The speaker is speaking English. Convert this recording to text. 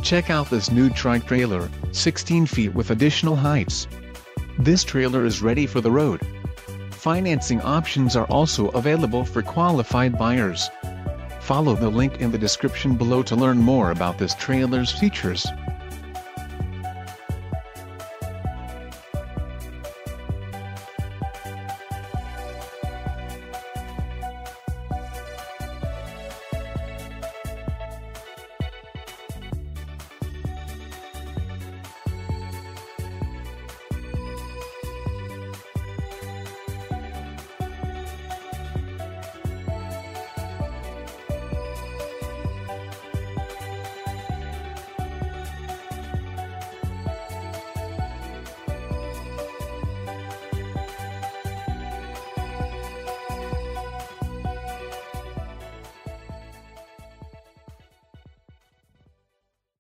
Check out this new Trike trailer, 16 feet with additional heights. This trailer is ready for the road. Financing options are also available for qualified buyers. Follow the link in the description below to learn more about this trailer's features.